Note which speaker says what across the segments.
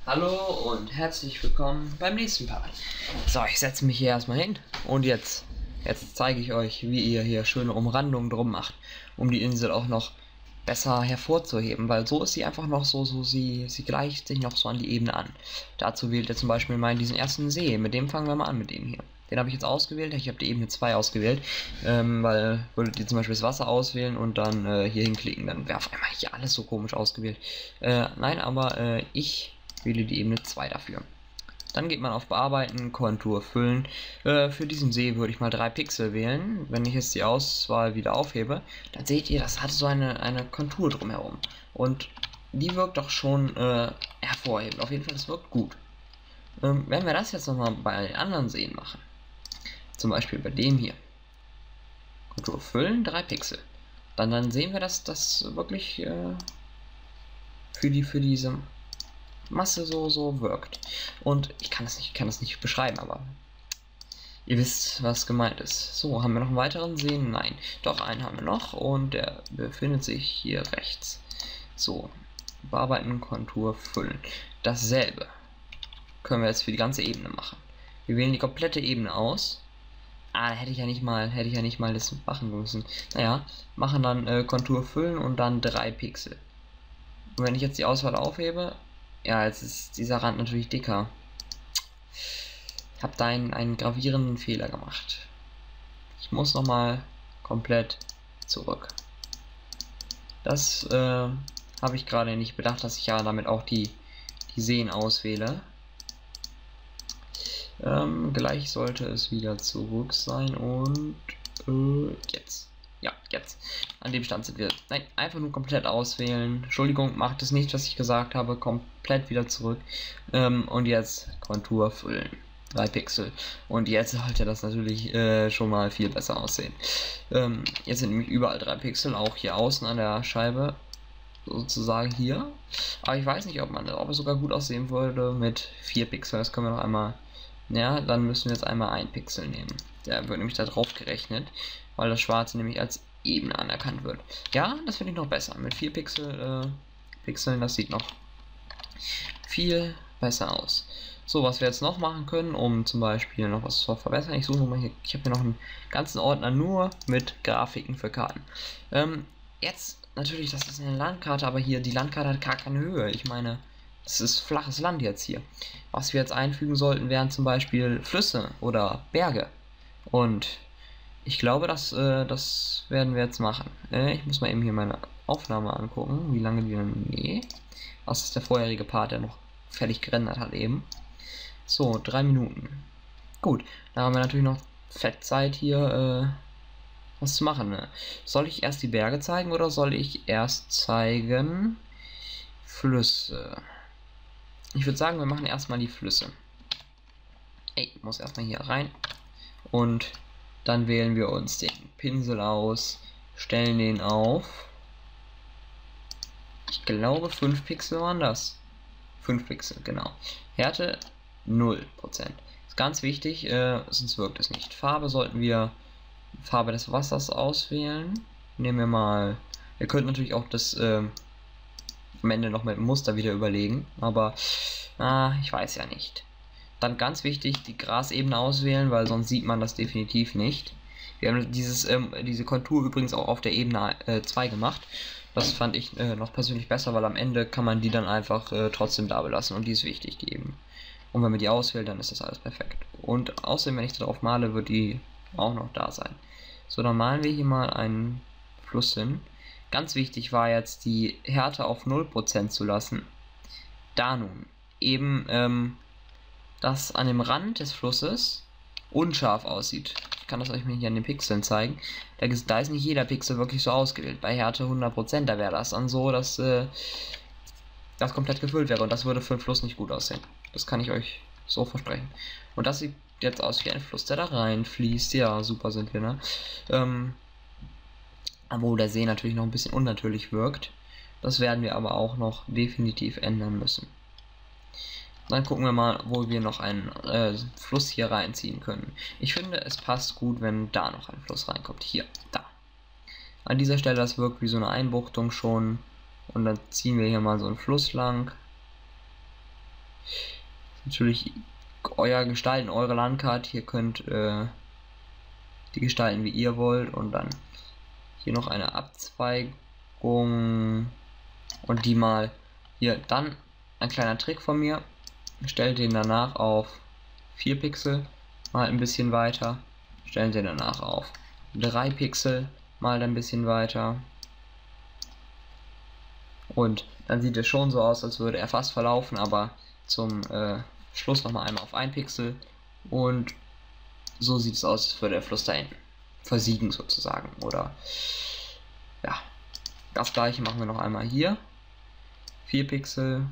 Speaker 1: Hallo und herzlich willkommen beim nächsten Part. So, ich setze mich hier erstmal hin und jetzt zeige ich euch, wie ihr hier schöne Umrandungen drum macht, um die Insel auch noch besser hervorzuheben, weil so ist sie einfach noch sie gleicht sich noch so an die Ebene an. Dazu wählt ihr zum Beispiel mal diesen ersten See, mit dem fangen wir mal an, mit dem hier. Den habe ich jetzt ausgewählt, ich habe die Ebene 2 ausgewählt, weil würdet ihr zum Beispiel das Wasser auswählen und dann hier hinklicken, dann wäre auf einmal hier alles so komisch ausgewählt. Nein, aber ich wähle die Ebene 2 dafür. Dann geht man auf Bearbeiten, Kontur füllen. Für diesen See würde ich mal 3 Pixel wählen. Wenn ich jetzt die Auswahl wieder aufhebe, dann seht ihr, das hat so eine Kontur drumherum. Und die wirkt doch schon hervorhebend. Auf jeden Fall, das wirkt gut. Wenn wir das jetzt nochmal bei den anderen Seen machen, zum Beispiel bei dem hier, Kontur füllen, 3 Pixel, dann sehen wir, dass das wirklich für diese Masse so wirkt. Und ich kann das nicht beschreiben, aber ihr wisst, was gemeint ist. So, haben wir noch einen weiteren See? Nein. Doch, einen haben wir noch und der befindet sich hier rechts. So, bearbeiten, Kontur, füllen. Dasselbe können wir jetzt für die ganze Ebene machen. Wir wählen die komplette Ebene aus. Hätte ich ja nicht mal das machen müssen. Naja, machen dann Kontur füllen und dann 3 Pixel. Und wenn ich jetzt die Auswahl aufhebe, ja, jetzt ist dieser Rand natürlich dicker. Ich habe da einen gravierenden Fehler gemacht. Ich muss nochmal komplett zurück. Das habe ich gerade nicht bedacht, dass ich ja damit auch die Seen auswähle. Gleich sollte es wieder zurück sein und jetzt. Ja, jetzt. An dem Stand sind wir. Nein, einfach nur komplett auswählen. Entschuldigung, macht es nicht, was ich gesagt habe. Komplett wieder zurück. Und jetzt Kontur füllen. 3 Pixel. Und jetzt sollte das natürlich schon mal viel besser aussehen. Jetzt sind nämlich überall 3 Pixel, auch hier außen an der Scheibe. Sozusagen hier. Aber ich weiß nicht, ob es sogar gut aussehen würde mit 4 Pixel. Das können wir noch einmal. Ja, dann müssen wir jetzt einmal 1 Pixel nehmen. Der wird nämlich da drauf gerechnet, weil das Schwarze nämlich als Ebene anerkannt wird. Ja, das finde ich noch besser. Mit 4 Pixeln, das sieht noch viel besser aus. So, was wir jetzt noch machen können, um zum Beispiel noch was zu verbessern. Ich suche nochmal hier, ich habe hier noch einen ganzen Ordner nur mit Grafiken für Karten. Jetzt, natürlich, das ist eine Landkarte, aber hier, die Landkarte hat gar keine Höhe. Ich meine, es ist flaches Land jetzt hier. Was wir jetzt einfügen sollten, wären zum Beispiel Flüsse oder Berge. Und ich glaube, das werden wir jetzt machen. Ich muss mal eben hier meine Aufnahme angucken, wie lange die dann... Nee. Was ist der vorherige Part, der noch fertig gerendert hat eben. So, 3 Minuten. Gut, da haben wir natürlich noch Fettzeit hier, was zu machen. Ne? Soll ich erst die Berge zeigen oder soll ich erst zeigen Flüsse? Ich würde sagen, wir machen erstmal die Flüsse. Ich muss erstmal hier rein. Und dann wählen wir uns den Pinsel aus, stellen den auf. Ich glaube 5 Pixel waren das. 5 Pixel, genau. Härte 0%. Ist ganz wichtig, sonst wirkt es nicht. Farbe sollten wir Farbe des Wassers auswählen. Nehmen wir mal. Ihr könnt natürlich auch das am Ende noch mit dem Muster wieder überlegen, aber ich weiß ja nicht. Dann ganz wichtig, die Grasebene auswählen, weil sonst sieht man das definitiv nicht. Wir haben diese Kontur übrigens auch auf der Ebene 2 gemacht. Das fand ich noch persönlich besser, weil am Ende kann man die dann einfach trotzdem da belassen und die ist wichtig, die Ebene. Und wenn man die auswählt, dann ist das alles perfekt. Und außerdem, wenn ich darauf male, wird die auch noch da sein. So, dann malen wir hier mal einen Fluss hin. Ganz wichtig war jetzt, die Härte auf 0% zu lassen. Da nun eben das an dem Rand des Flusses unscharf aussieht. Ich kann das euch mal hier an den Pixeln zeigen. Da ist nicht jeder Pixel wirklich so ausgewählt. Bei Härte 100%, da wäre das dann so, dass das komplett gefüllt wäre und das würde für den Fluss nicht gut aussehen. Das kann ich euch so versprechen. Und das sieht jetzt aus wie ein Fluss, der da reinfließt. Ja, super sind wir, ne? Wo der See natürlich noch ein bisschen unnatürlich wirkt. Das werden wir aber auch noch definitiv ändern müssen. Dann gucken wir mal, wo wir noch einen Fluss hier reinziehen können. Ich finde, es passt gut, wenn da noch ein Fluss reinkommt. Hier, da. An dieser Stelle, das wirkt wie so eine Einbuchtung schon. Und dann ziehen wir hier mal so einen Fluss lang. Natürlich euer Gestalten, eure Landkarte. Ihr könnt die gestalten, wie ihr wollt. Und dann hier noch eine Abzweigung. Und die mal hier. Dann ein kleiner Trick von mir. Stellt den danach auf 4 Pixel. Mal ein bisschen weiter. Stellen Sie danach auf 3 Pixel. Mal ein bisschen weiter. Und dann sieht es schon so aus, als würde er fast verlaufen, aber zum Schluss nochmal einmal auf 1 Pixel. Und so sieht es aus, als würde der Fluss da hinten versiegen sozusagen. Oder ja, das gleiche machen wir noch einmal hier. 4 Pixel,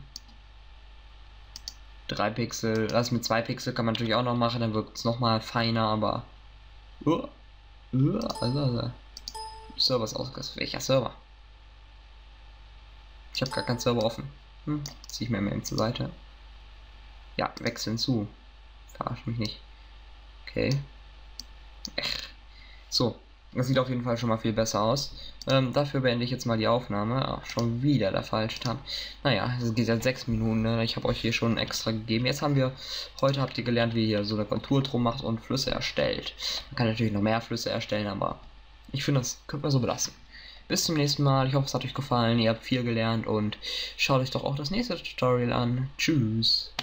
Speaker 1: 3 Pixel, das mit 2 Pixel kann man natürlich auch noch machen, dann wirkt es nochmal feiner, aber Server ist ausgegangen. Welcher Server? Ich habe gar keinen Server offen. Ziehe ich mir eben zur Seite. Ja, wechseln zu. Verarsch mich nicht. Okay. So, das sieht auf jeden Fall schon mal viel besser aus. Dafür beende ich jetzt mal die Aufnahme. Ach, schon wieder der falsche Tab. Naja, es geht jetzt 6 Minuten. Ne? Ich habe euch hier schon extra gegeben. Heute habt ihr gelernt, wie ihr so eine Kontur drum macht und Flüsse erstellt. Man kann natürlich noch mehr Flüsse erstellen, aber ich finde, das könnte man so belassen. Bis zum nächsten Mal. Ich hoffe, es hat euch gefallen. Ihr habt viel gelernt und schaut euch doch auch das nächste Tutorial an. Tschüss.